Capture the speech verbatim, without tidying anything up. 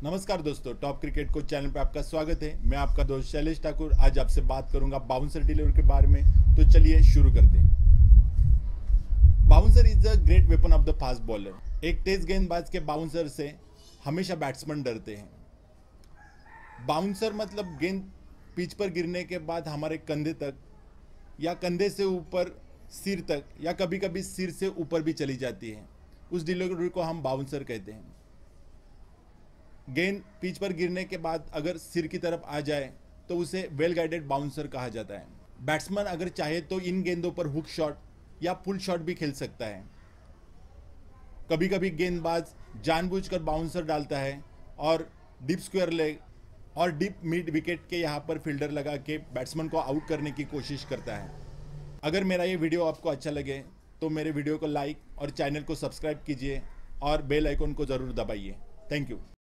नमस्कार दोस्तों, top cricket coach channel पे आपका स्वागत है। मैं आपका दोस्त शैलेश ठाकुर आज आपसे बात करूंगा बाउंसर डिलीवर के बारे में। तो चलिए शुरू करते हैं। Bouncer is a great weapon of the fast bowler. एक तेज गेंदबाज के बाउंसर से हमेशा बैट्समैन डरते हैं। बाउंसर मतलब गेंद पिच पर गिरने के बाद हमारे कंधे तक या कंधे से ऊपर सिर तक या कभी कभी सिर से ऊपर भी चली जाती है। उस डिलीवरी को हम बाउंसर कहते हैं। गेंद पिच पर गिरने के बाद अगर सिर की तरफ आ जाए तो उसे वेल गाइडेड बाउंसर कहा जाता है। बैट्समैन अगर चाहे तो इन गेंदों पर हुक शॉट या पुल शॉट भी खेल सकता है। कभी कभी गेंदबाज जानबूझकर बाउंसर डालता है और डीप स्क्वायर लेग और डीप मिड विकेट के यहाँ पर फील्डर लगा के बैट्समैन को आउट करने की कोशिश करता है। अगर मेरा ये वीडियो आपको अच्छा लगे तो मेरे वीडियो को लाइक और चैनल को सब्सक्राइब कीजिए और बेल आइकन को ज़रूर दबाइए। Thank you.